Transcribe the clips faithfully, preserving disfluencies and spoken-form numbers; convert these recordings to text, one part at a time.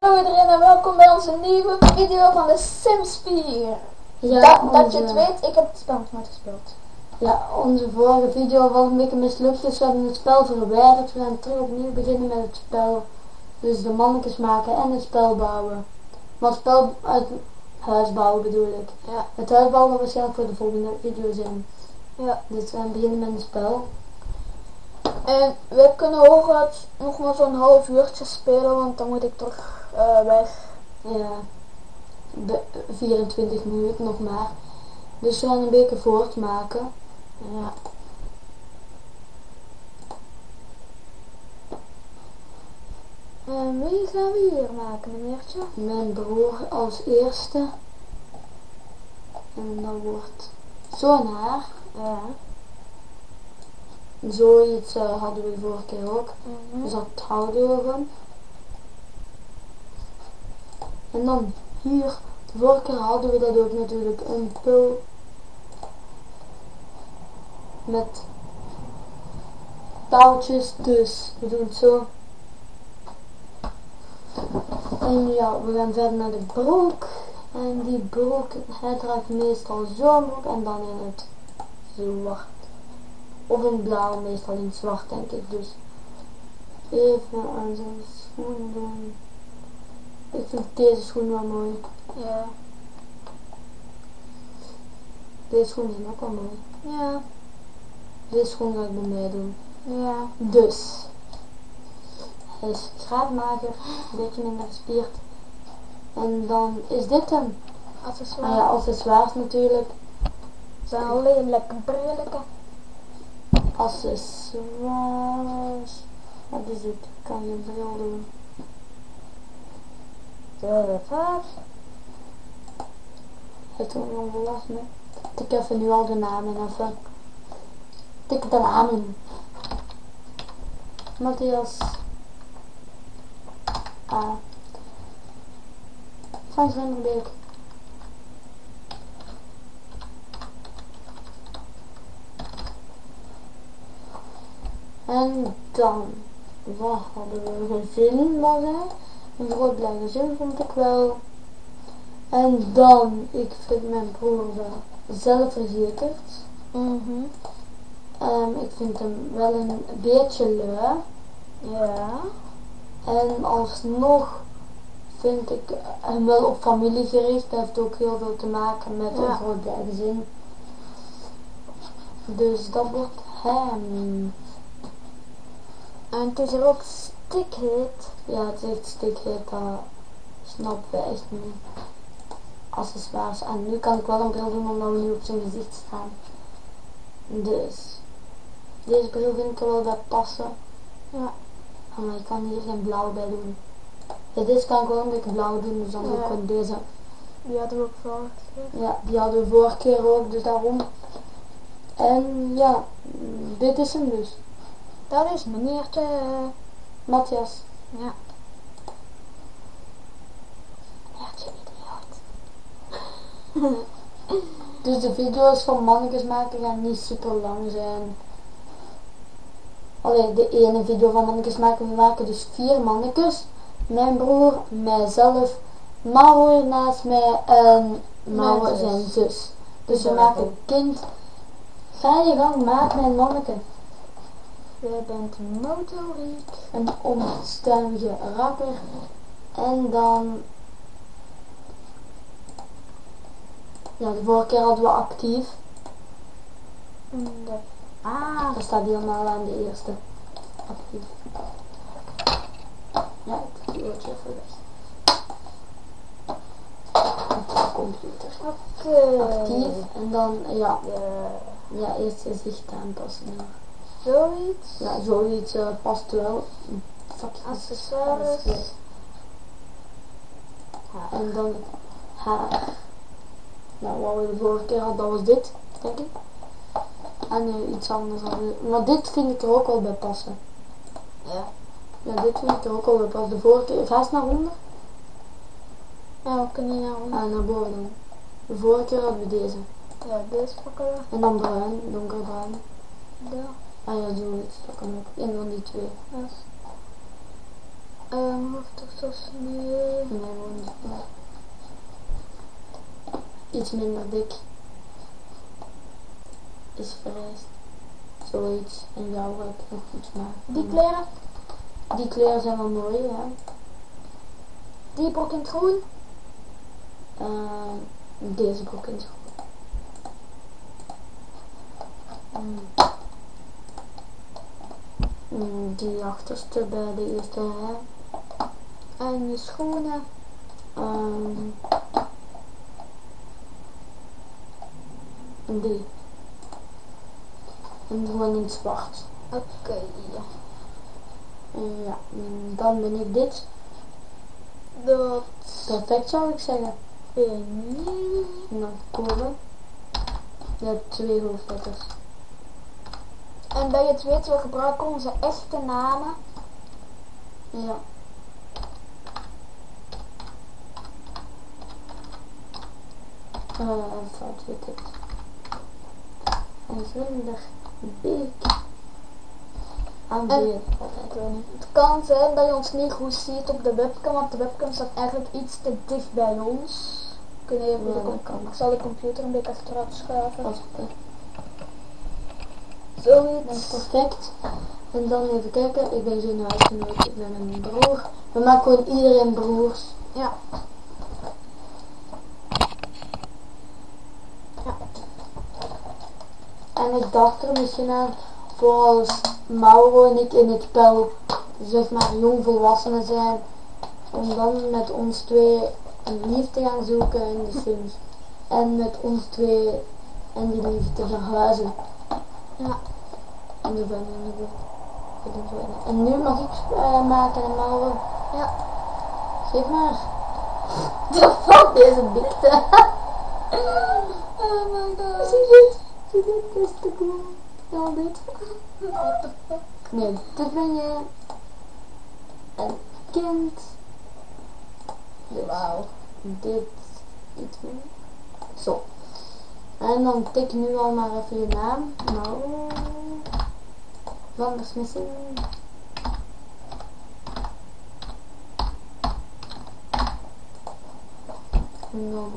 Hallo iedereen en welkom bij onze nieuwe video van de Sims vier. Ja, dat, onze... dat je het weet, ik heb het spel nog nooit gespeeld. Ja, onze vorige video was een beetje mislukt, dus we hebben het spel verwijderd. We gaan terug opnieuw beginnen met het spel. Dus de mannetjes maken en het spel bouwen. Maar het spel uit huis bouwen bedoel ik. Ja. Het huis bouwen gaat waarschijnlijk voor de volgende video zijn. Ja. Dus we gaan beginnen met het spel. En we kunnen hooguit nog maar zo'n half uurtje spelen, want dan moet ik terug uh, weg. Ja, de vierentwintig minuten nog maar. Dus we gaan een beetje voortmaken. Ja. En wie gaan we hier maken, meneertje? Mijn broer als eerste. En dan wordt zo'n haar. Ja. Zoiets uh, hadden we de vorige keer ook. Mm-hmm. Dus dat houden we van. En dan hier, de vorige keer hadden we dat ook natuurlijk, een pul met touwtjes, dus we doen het zo. En ja, we gaan verder naar de broek. En die broek, hij draagt meestal zo'n broek en dan in het zwart. Of in blauw, meestal in het zwart denk ik. Dus even aan zijn schoenen doen. Ik vind deze schoen wel mooi. Ja. Deze schoenen zijn ook wel mooi. Ja. Deze schoen ga ik bij mij doen. Ja. Dus. Hij is graadmager, een beetje minder gespierd. En dan is dit hem. Accessoires. Ah ja, accessoires natuurlijk. Zijn alleen lekker brillen. Accessoires. Wat is het? Kan je bril doen? Zo, vaak. Heeft er nog wel last mee? Tik even nu al de namen even. Tik de namen. Matthias. Ah. Frans Renderbeek. En dan, wat hadden we gezin, was hij? Een groot blij gezin vond ik wel. En dan, ik vind mijn broer wel zelfverzekerd. Mhm. Um, ik vind hem wel een beetje lui. Ja. En alsnog vind ik hem wel op familie gericht. Dat heeft ook heel veel te maken met Ja. een groot blij gezin. Dus dat wordt hem. En het is er ook stikheet. Ja, het is echt stikheet, dat snappen we echt niet. Accessoires. En nu kan ik wel een bril doen omdat we nu op zijn gezicht staan. Dus, deze bril vind ik er wel bij passen. Ja. Oh, maar ik kan hier geen blauw bij doen. Ja, deze kan ik wel een beetje blauw doen, dus dan doe ik Ja. gewoon deze. Die hadden we ook vorige keer. Ja, die hadden we vorige keer ook, dus daarom. En ja, dit is hem dus. Dat is meneertje. Matthias. Ja. Meneertje idioot. Dus de video's van mannetjes maken gaan niet super lang zijn. Allee, de ene video van mannetjes maken, we maken dus vier mannetjes. Mijn broer, mijzelf, Maro hier naast mij en Maro Mijn zus. zijn zus. Dus we Ja. maken kind. Ga je gang, maak mijn manneke. Jij bent motoriek. Een onstuimige rakker. En dan... Ja, de vorige keer hadden we actief. Nee. Ah, dat staat helemaal aan de eerste. Actief. Ja, ik doe het even weg. De computer. Oké. Actief. En dan, ja, Ja. ja, eerst gezicht aanpassen. Ja, Zoiets. ja zoiets uh, past wel. Fuck, Accessoires. Ja, en dan haar. Nou, wat we de vorige keer hadden, dat was dit, denk ik. En nu iets anders hadden we. Maar dit vind ik er ook wel bij passen. Ja. Ja, dit vind ik er ook wel bij passen. De vorige keer, ga eens naar onder. Ja, we kunnen naar onder. Ah, naar boven dan. De vorige keer hadden we deze. Ja, deze pakken we. En dan bruin, donkerbruin. Ja. Ah ja, zoiets, dat kan ook. Een van die twee. Ja. Um, hoofdtorsos, nee. Nee, gewoon niet. Nee. Iets minder dik. Is vereist. Zoiets. En jou heb ik nog iets maken. Die kleren, Die kleren zijn wel mooi, ja. die broek in het groen. Uh, deze broek in het groen. Mm. Mm, die achterste bij de eerste rij. En je schoenen. Um, die. En gewoon in het zwart. Oké. Okay. Ja, dan ben ik dit. Dat. Perfect zou ik zeggen. Ben En dan koren. Je hebt twee hoofdletters. En bij het weet, we gebruiken onze echte namen. Ja. Uh, fout weet het. En vlinder. Beek. Aan En- weer. Ik weet niet. Het kan zijn dat je ons niet goed ziet op de webcam, want de webcam staat eigenlijk iets te dicht bij ons. We kunnen even Ja, de dat com- kan. Ik zal de computer een beetje achteruit schuiven. Dat is Zoiets. perfect. En dan even kijken. Ik ben geen huisgenoot. Ik ben een broer. We maken gewoon iedereen broers. Ja. En ik dacht er misschien aan, voor als Mauro en ik in het spel, zeg maar, jong volwassenen zijn, om dan met ons twee een lief te gaan zoeken in de Sims. En met ons twee en die lief te verhuizen. Ja. En, de en nu mag ik uh, maken en Mauro. Ja. Geef maar. De fuck deze dikte. Oh my god. Zie dit? Zie dit? Dit is te cool. Ja, dit. What the fuck? Nee, dit ben je. Een kind. Dus Wauw. dit iets meer. Zo. En dan tik nu al maar even je naam. Nou. Van der Smissing. En dan.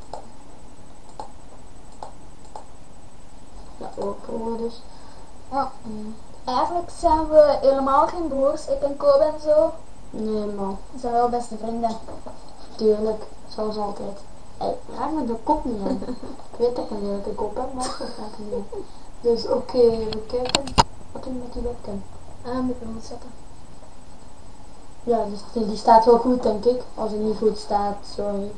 Ja, ook broer dus. Ja. Mm. Eigenlijk zijn we helemaal geen broers, ik en Kobe en zo. Nee, maar We zijn wel beste vrienden. tuurlijk, zoals altijd. Hey, raak me de kop niet aan. Ik weet dat ik een lelijke kop heb, maar dat gaat niet. Dus oké, okay, even kijken. Wat doen we met die webcam? En dan moet ik hem zetten. Ja, dus die staat wel goed, denk ik. Als het niet goed staat, sorry.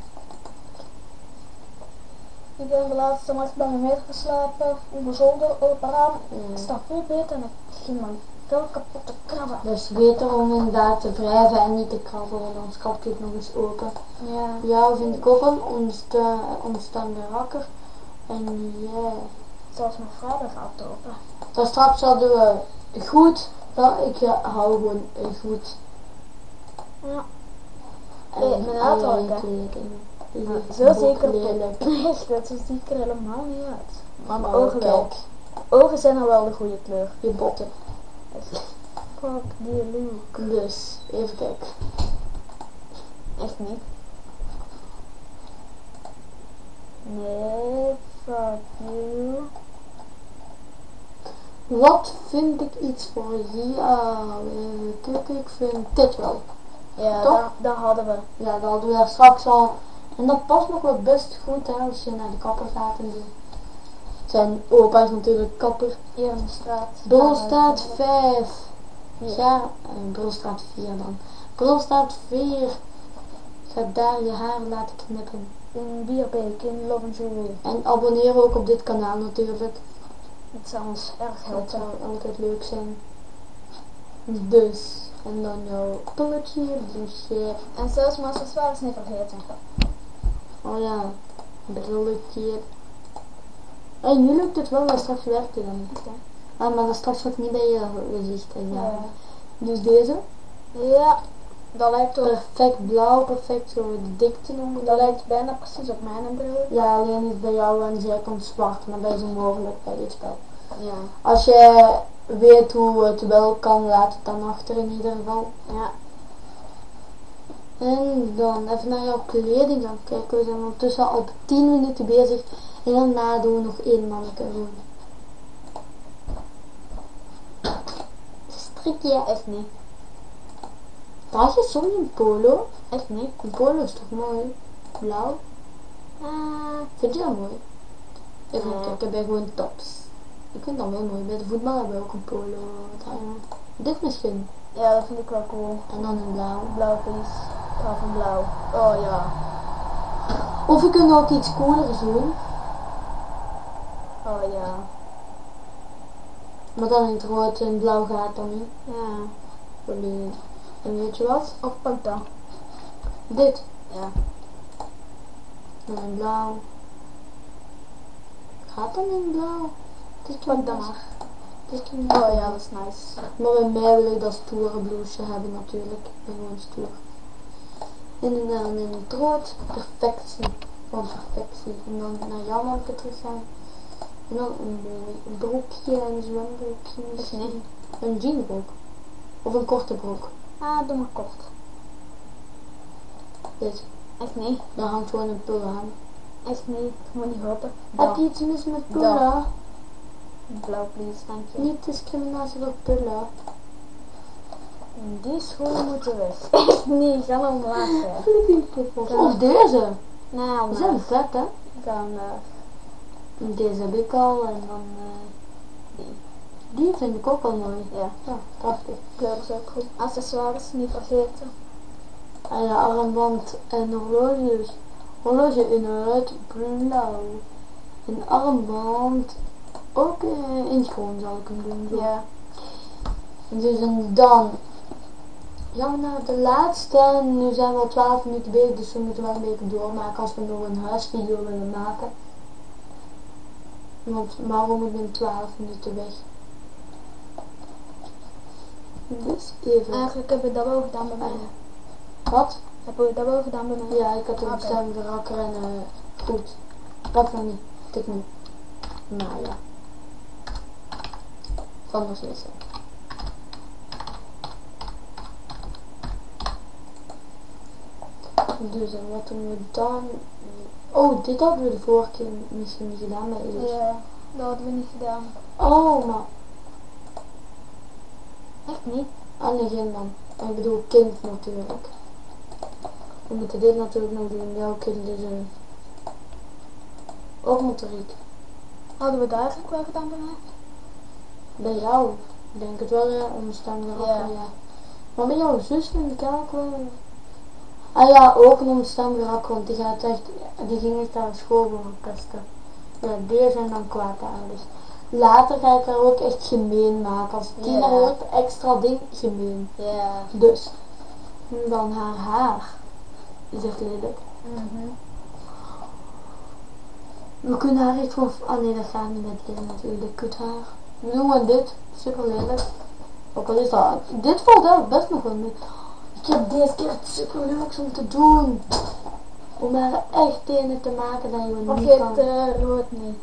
Ik ben de laatste nacht bij mijn meter geslapen. Mijn zolder open raam. Ja. Het staat veel beter en ik ging mijn vel kapot te krabben. Dus beter om inderdaad te wrijven en niet te krabben, want anders krabt het nog eens open. Ja. Ja, vind ik ook wel onstaande rakker. En ja. Yeah. Zelfs mijn vader gaat open. Dan straks hadden we goed. Dat ik hou gewoon goed. Ja. En Hey, mijn auto alle ook, hè? kleding. Die Ja, ligt zo ook zeker lelijk. Echt, dat ziet er helemaal niet uit. Maar mijn Oh, ogen wel. kijk, Ogen zijn al wel de goede kleur. je botten. Echt. Fuck die look. Dus, even kijken. Echt niet. Nee, fuck you. Wat vind ik iets voor jou? Even kijken, ik vind dit wel. Ja, Toch? daar, daar hadden we. Ja, dat hadden we daar straks al. En dat past nog wel best goed hè, als je naar de kapper gaat en zo. Zijn opa is natuurlijk kapper. Hier in de straat. Brulstraat vijf. Ja. Ja, uh, Brulstraat vier dan. Brulstraat vier. Ga daar je haar laten knippen. In Bierbeek, in Love and Jewelry. En abonneer ook op dit kanaal natuurlijk. Het zou ons erg Dat helpen. zou altijd leuk zijn. Dus, en dan jouw pulletje, douche. En zelfs mijn accessoires niet vergeten. Oh ja, brilletje. En nu lukt het wel, maar straks werkt het dan niet. Oké. Ah, maar dan straks ook niet bij je gezicht en ja. Ja. Dus deze. Ja, dat lijkt ook. Perfect blauw, perfect zo de dikte noemen. Dat lijkt bijna precies op mijn bril. Ja, alleen is bij jou aan de zijkant zwart, maar dat is onmogelijk bij dit spel. Ja. Als je weet hoe het wel kan, laat het dan achter in ieder geval. Ja. En dan even naar jouw kleding gaan kijken. We zijn ondertussen al op tien minuten bezig. En daarna doen we nog één manneke gewoon. Strikje. Echt niet. Draag je soms een polo? Echt niet. Een polo is toch mooi? Blauw? Uh, Vind je dat mooi? Ik, Ja. ik heb bij gewoon tops. Ik vind dat wel mooi. Bij de voetbal hebben we ook een polo dragen. Dit misschien. ja, dat vind ik wel cool. En dan een blauw. Blauw, please. Ik hou van blauw. Oh ja. Of we kunnen ook iets coolers doen. Oh ja. Maar dan in het rood en blauw gaat dan niet. Ja. Jullie- En weet je wat? Of pak dan. Dit. Ja. En dan blauw. Gaat dan in blauw? Dit Pak dan maar. Dit Oh ja, dat is nice. Maar bij mij wil ik dat stoere blouseje hebben natuurlijk. Ik ben gewoon stoer. En dan in het rood. Perfectie. Van perfectie. En dan naar jouw manke terug gaan. En dan een mooi broekje, een zwembroekje misschien. Een jeanbroek. Of een korte broek. Ah, doe maar kort. Dit. Echt niet. Daar hangt gewoon een pul aan. Echt niet. Ik moet niet hopen. Heb je iets mis met pullen? Da. Blauw, please. Dank je. Niet discriminatie door pullen. Die schoenen moeten weg. Echt niet. Ga maar omlaag. hè. Of deze. Nou, Die zijn maar. vet hè. Dan, uh, Deze heb ik al en dan uh, die. die vind ik ook wel mooi. Ja. Ja, prachtig. Kleur is ook goed. Accessoires, niet vergeten. En ja, armband en horloges. Horloge inderdaad blauw. Een armband ook uh, in schoon zal ik hem doen. Zo. Ja. Dus en dan gaan we naar de laatste. Nu zijn we al twaalf minuten bezig, dus we moeten wel een beetje doormaken als we nog een huisvideo willen maken. Want waarom ik ben twaalf minuten weg. Dus even. Eigenlijk heb je dat wel gedaan bij mij. Wat? Heb je dat wel gedaan bij mij? Ja, ik had een Oké. bestemde rakker en uh, goed. Wat nog niet. Dit niet. Nou ja. Van nog steeds. Dus en wat doen we dan? Oh, dit hadden we de vorige keer misschien niet gedaan bij Elis. Ja, dat hadden we niet gedaan. Oh, maar Echt niet? aan de begin dan. Ik bedoel kind natuurlijk. We moeten dit natuurlijk nog doen. Jouw kind is een ook motoriek. Hadden we dat eigenlijk wel gedaan bij mij? Bij jou, ik denk het wel, ja, onbestemde rakker, Ja. ja. Maar bij jouw zus vind ik ook wel. Ah ja, ook een onbestemde rakker, want die gaat echt, die ging echt aan school gewoon pesten. Ja, die zijn dan kwaadaardig. Later ga ik haar ook echt gemeen maken. Als tiener Ja. wordt extra ding gemeen. Ja. Dus, dan haar haar is echt lelijk. Mhm. We kunnen haar echt gewoon... Ah nee, dat gaat niet met dit natuurlijk, kut haar. We doen gewoon dit. Super lelijk. Ook al is dat... Dit valt wel best nog wel mee. Ik heb deze keer het super leuk om te doen. Om haar echt tenen te maken dat je niet Vergeet kan. uh, rood niet.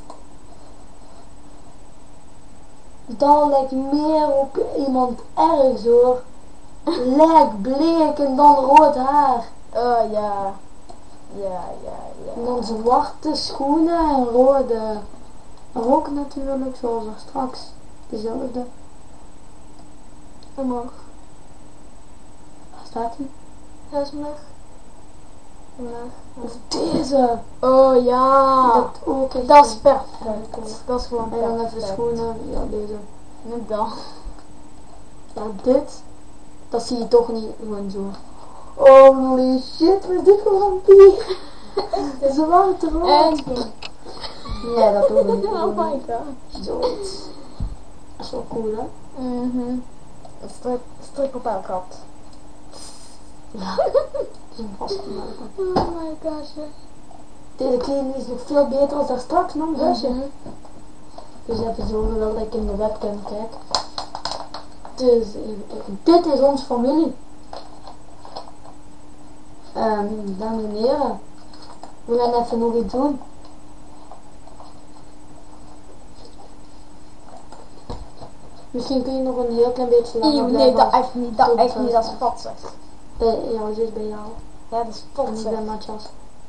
Dat lijkt meer op iemand ergens hoor. Lijk, bleek en dan rood haar. Oh ja. Ja, ja, ja. En dan zwarte schoenen en rode rok natuurlijk, zoals er straks. Dezelfde. Omhoog. Waar staat hij? Huis omhoog. Omhoog. Of deze. Oh ja. Dat ook echt. Dat is perfect. Dat is gewoon En dan perfect. even schoenen. Ja, deze. En dan. Ja, dit. Dat zie je toch niet gewoon zo. Holy shit, wat is dit voor een vampier? Zwarte rood. En. Nee, dat doen we niet. Oh my god. Zoiets. Dat is wel cool, hè? Mhm. Een strik, strik op elk gat. Ja. Dat is een vastgemaakt. Oh my gosh. ja. Deze kleding is nog veel beter dan daar straks nog, zusje. Mhm. Dus even zorgen wel dat ik in de webcam kijk. Dus even kijken. Dit is onze familie. Ehm, dames en heren. We gaan even nog iets doen. Misschien kun je nog een heel klein beetje langer Eeuw, nee, blijven. dat echt niet. Dat tot echt niet. Dat is het- vatsig. Bij jou, zus bij jou. Ja, dat is En ik potse. ben Matthias.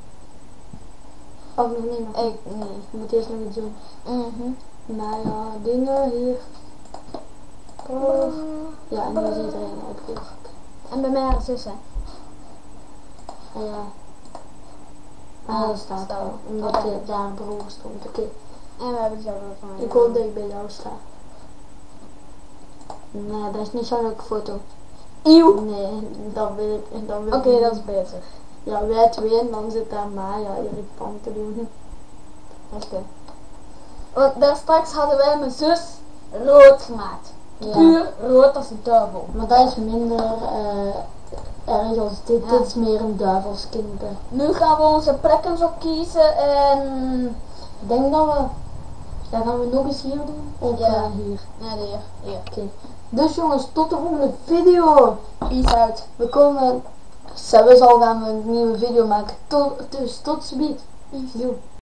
Oh, nog niet nog. Ik, nee. Je moet eerst nog iets doen. Mhm. Maar ja, dingen hier. Oh. Ja, en nu is iedereen opgewacht. En bij mij haar zussen. En ja. Ah, Ah, hij staat staat. al. Omdat Oké. hij daar boven stond. Oké. En we hebben zelf ook van. Ik hoop dat ik bij jou sta. Nee, dat is niet zo'n leuke foto. Eeuw. Nee, dat wil ik. Dat wil Oké, ik dat niet. is beter. Ja, wij twee en dan zit daar Maya irritant te doen. Dat is goed. Want daar straks hadden wij mijn zus rood gemaakt. Ja. Puur rood als een duivel. Maar dat is minder uh, erg als dit. Ja. Dit is meer een duivelskind. Nu gaan we onze plekken op kiezen en... Ik denk dat we... Ja, gaan we nog eens hier doen? Of Ja. uh, hier? Ja, hier. Hier. Oké. Dus jongens, tot de volgende video. Peace out. We komen... Sowieso gaan we een nieuwe video maken. Tot, dus tot ziens. Peace.